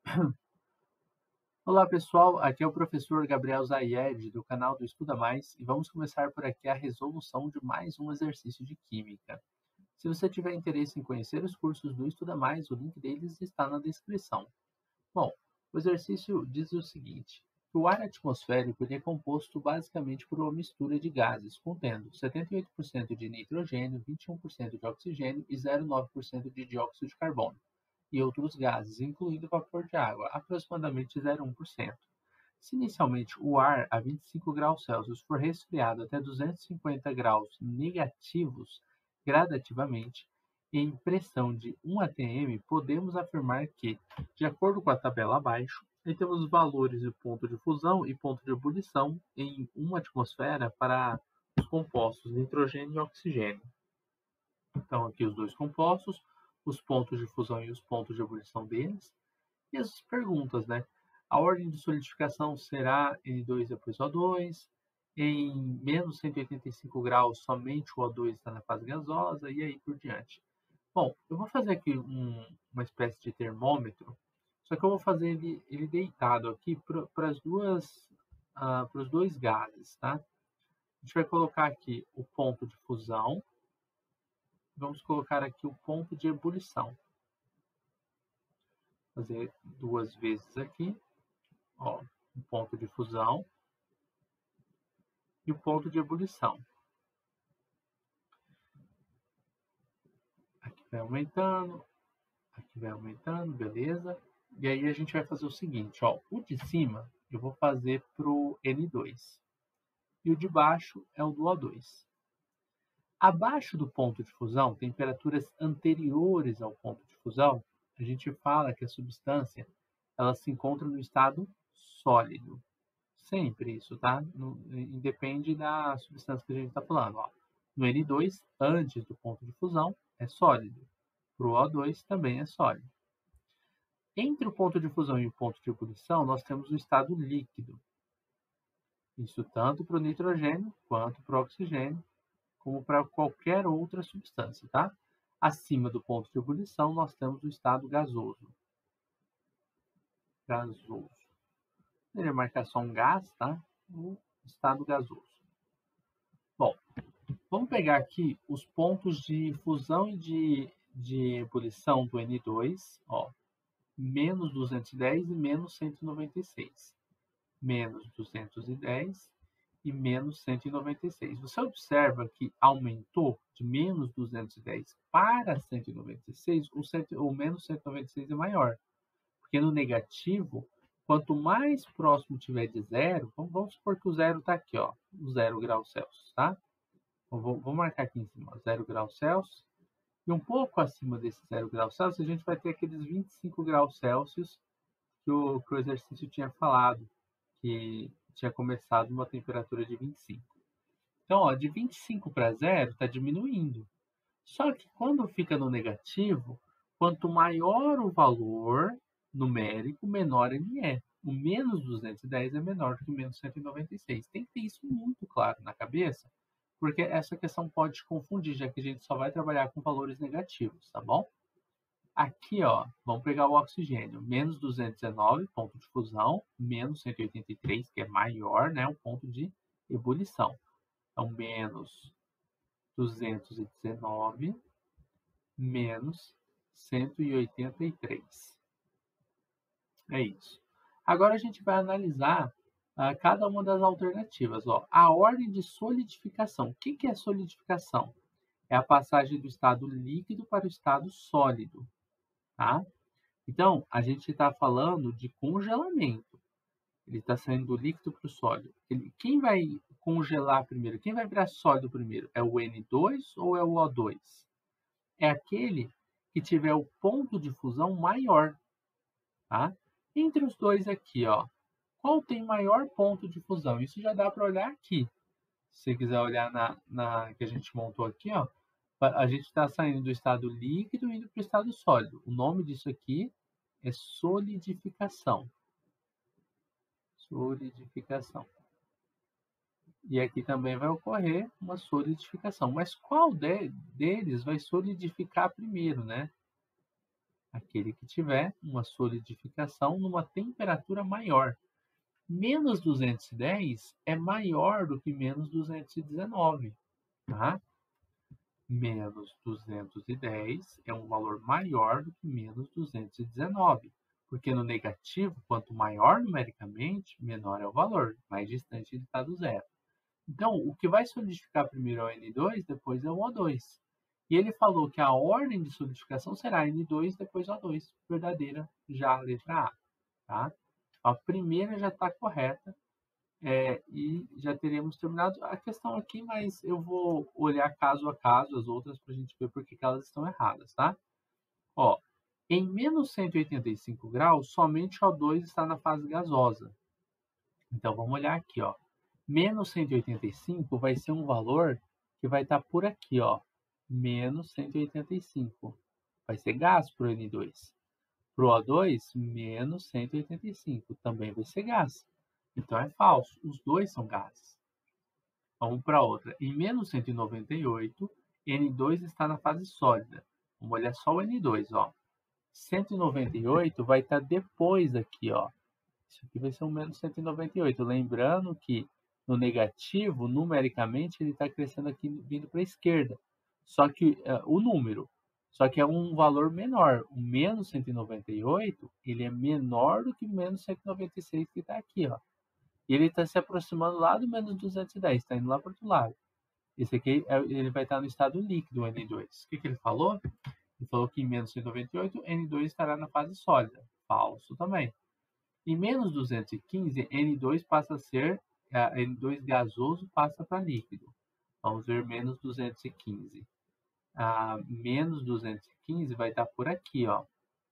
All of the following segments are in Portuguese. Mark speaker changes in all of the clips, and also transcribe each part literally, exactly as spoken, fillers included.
Speaker 1: Olá pessoal, aqui é o professor Gabriel Zayed do canal do Estuda Mais e vamos começar por aqui a resolução de mais um exercício de Química. Se você tiver interesse em conhecer os cursos do Estuda Mais, o link deles está na descrição. Bom, o exercício diz o seguinte: que o ar atmosférico ele é composto basicamente por uma mistura de gases, contendo setenta e oito por cento de nitrogênio, vinte e um por cento de oxigênio e zero vírgula nove por cento de dióxido de carbono, e outros gases, incluindo vapor de água, aproximadamente zero vírgula um por cento. Se inicialmente o ar a vinte e cinco graus Celsius for resfriado até duzentos e cinquenta graus negativos gradativamente, em pressão de um atm, podemos afirmar que, de acordo com a tabela abaixo, temos os valores de ponto de fusão e ponto de ebulição em uma atmosfera para os compostos nitrogênio e oxigênio. Então, aqui os dois compostos, os pontos de fusão e os pontos de ebulição deles. E as perguntas, né? A ordem de solidificação será N dois depois O dois, em menos cento e oitenta e cinco graus somente o O dois está na fase gasosa e aí por diante. Bom, eu vou fazer aqui um, uma espécie de termômetro, só que eu vou fazer ele, ele deitado aqui para as duas, uh, para os dois gases, tá? A gente vai colocar aqui o ponto de fusão, vamos colocar aqui o ponto de ebulição. Fazer duas vezes aqui, ó, o ponto de fusão e o ponto de ebulição. Aqui vai aumentando, aqui vai aumentando, beleza? E aí a gente vai fazer o seguinte, ó, o de cima eu vou fazer para o N dois e o de baixo é o do O dois. Abaixo do ponto de fusão, temperaturas anteriores ao ponto de fusão, a gente fala que a substância ela se encontra no estado sólido. Sempre isso, tá? No, independe da substância que a gente está falando. Ó. No N dois, antes do ponto de fusão, é sólido. Para o O dois, também é sólido. Entre o ponto de fusão e o ponto de ebulição, nós temos o estado líquido. Isso tanto para o nitrogênio quanto para o oxigênio, como para qualquer outra substância, tá? Acima do ponto de ebulição, nós temos o estado gasoso. Gasoso. Ele marcar só um gás, tá? O estado gasoso. Bom, vamos pegar aqui os pontos de fusão e de, de ebulição do N dois, ó, menos duzentos e dez e menos cento e noventa e seis. Menos duzentos e dez e menos cento e noventa e seis. Você observa que aumentou de menos duzentos e dez para cento e noventa e seis, o, cento, o menos cento e noventa e seis é maior. Porque no negativo, quanto mais próximo tiver de zero, vamos, vamos supor que o zero está aqui, ó, zero graus Celsius, tá? Vou, vou marcar aqui em cima, zero graus Celsius. E um pouco acima desse zero graus Celsius, a gente vai ter aqueles vinte e cinco graus Celsius que o, que o exercício tinha falado, que tinha começado numa temperatura de vinte e cinco. Então, ó, de vinte e cinco para zero está diminuindo. Só que quando fica no negativo, quanto maior o valor numérico, menor ele é. O menos duzentos e dez é menor do que o menos cento e noventa e seis. Tem que ter isso muito claro na cabeça, porque essa questão pode te confundir, já que a gente só vai trabalhar com valores negativos, tá bom? Aqui, ó, vamos pegar o oxigênio, menos duzentos e dezenove, ponto de fusão, menos cento e oitenta e três, que é maior, né, o ponto de ebulição. Então, menos duzentos e dezenove, menos cento e oitenta e três. É isso. Agora a gente vai analisar uh, cada uma das alternativas. Ó. A ordem de solidificação. O que, que é solidificação? É a passagem do estado líquido para o estado sólido. Tá? Então, a gente está falando de congelamento. Ele está saindo do líquido para o sólido. Ele, quem vai congelar primeiro? Quem vai virar sólido primeiro? É o N dois ou é o O dois? É aquele que tiver o ponto de fusão maior. Tá? Entre os dois aqui, ó, qual tem maior ponto de fusão? Isso já dá para olhar aqui. Se você quiser olhar na, na que a gente montou aqui, ó, a gente está saindo do estado líquido e indo para o estado sólido. O nome disso aqui é solidificação. Solidificação. E aqui também vai ocorrer uma solidificação. Mas qual de, deles vai solidificar primeiro, né? Aquele que tiver uma solidificação numa temperatura maior. Menos duzentos e dez é maior do que menos duzentos e dezenove, tá? Menos duzentos e dez é um valor maior do que menos duzentos e dezenove, porque no negativo, quanto maior numericamente, menor é o valor, mais distante ele está do zero. Então, o que vai solidificar primeiro é o N dois, depois é o O dois. E ele falou que a ordem de solidificação será N dois, depois O dois, verdadeira já a letra A, tá? A primeira já está correta, é, e já teremos terminado a questão aqui, mas eu vou olhar caso a caso as outras para a gente ver por que que elas estão erradas, tá? Ó, em menos cento e oitenta e cinco graus, somente O dois está na fase gasosa. Então, vamos olhar aqui, ó. Menos cento e oitenta e cinco vai ser um valor que vai estar por aqui, ó. Menos cento e oitenta e cinco. Vai ser gás para o N dois. Para o O dois, menos cento e oitenta e cinco. Também vai ser gás. Então é falso. Os dois são gases. Vamos para outra. Em menos cento e noventa e oito, N dois está na fase sólida. Vamos olhar só o N dois, ó. cento e noventa e oito vai estar depois aqui, ó. Isso aqui vai ser um menos cento e noventa e oito. Lembrando que no negativo, numericamente, ele está crescendo aqui vindo para a esquerda. Só que uh, o número, só que é um valor menor. O menos cento e noventa e oito, ele é menor do que o menos cento e noventa e seis que está aqui, ó. E ele está se aproximando lá do menos duzentos e dez, está indo lá para o outro lado. Esse aqui, ele vai estar no estado líquido, o N dois. O que, que ele falou? Ele falou que em menos cento e noventa e oito, N dois estará na fase sólida. Falso também. Em menos duzentos e quinze, N dois passa a ser, N dois gasoso passa para líquido. Vamos ver menos duzentos e quinze. Ah, menos duzentos e quinze vai estar por aqui, ó.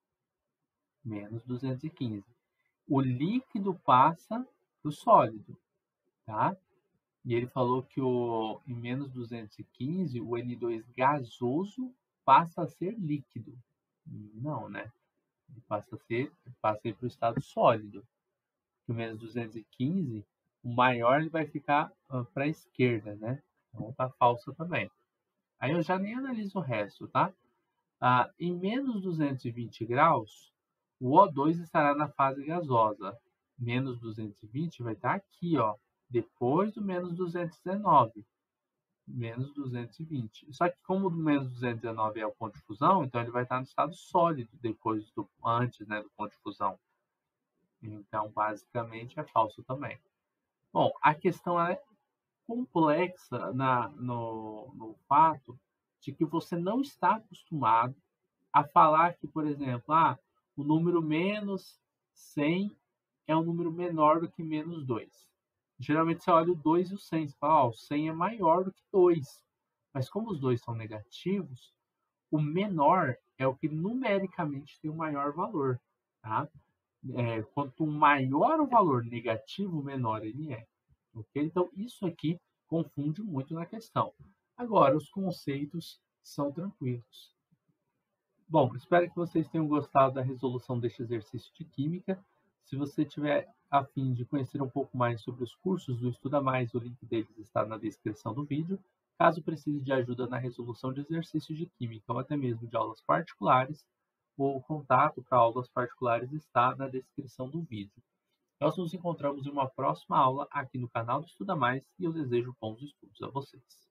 Speaker 1: Menos duzentos e quinze. O líquido passa para o sólido, tá? E ele falou que o, em menos duzentos e quinze, o N dois gasoso passa a ser líquido. Não, né? Ele passa a ser, passa para o estado sólido. O menos duzentos e quinze, o maior ele vai ficar uh, para a esquerda, né? Então tá falso também. Aí eu já nem analiso o resto, tá? Ah, em menos duzentos e vinte graus, o O dois estará na fase gasosa. Menos duzentos e vinte vai estar aqui, ó, depois do menos duzentos e dezenove. Menos duzentos e vinte. Só que como o menos duzentos e dezenove é o ponto de fusão, então ele vai estar no estado sólido depois do antes, né, do ponto de fusão. Então, basicamente, é falso também. Bom, a questão é complexa na, no, no fato de que você não está acostumado a falar que, por exemplo, ah, o número menos cem é um número menor do que menos dois. Geralmente você olha o dois e o cem, você fala, ah, o cem é maior do que dois. Mas como os dois são negativos, o menor é o que numericamente tem o maior valor, tá? É, quanto maior o valor negativo, menor ele é. Okay? Então, isso aqui confunde muito na questão. Agora, os conceitos são tranquilos. Bom, espero que vocês tenham gostado da resolução deste exercício de Química. Se você tiver a fim de conhecer um pouco mais sobre os cursos do Estuda Mais, o link deles está na descrição do vídeo. Caso precise de ajuda na resolução de exercícios de Química ou até mesmo de aulas particulares, o contato para aulas particulares está na descrição do vídeo. Nós nos encontramos em uma próxima aula aqui no canal do Estuda Mais e eu desejo bons estudos a vocês.